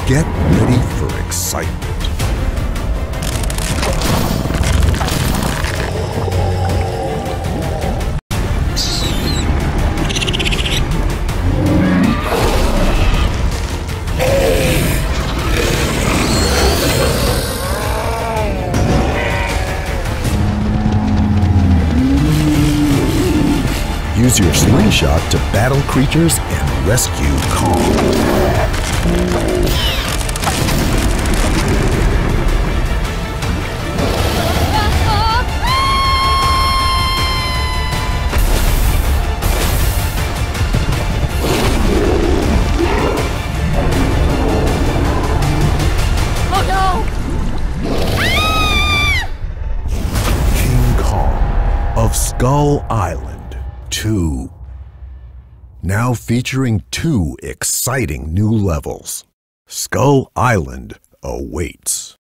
Get ready for excitement. Use your slingshot to battle creatures and rescue Kong. Of Skull Island 2. Now featuring 2 exciting new levels. Skull Island awaits.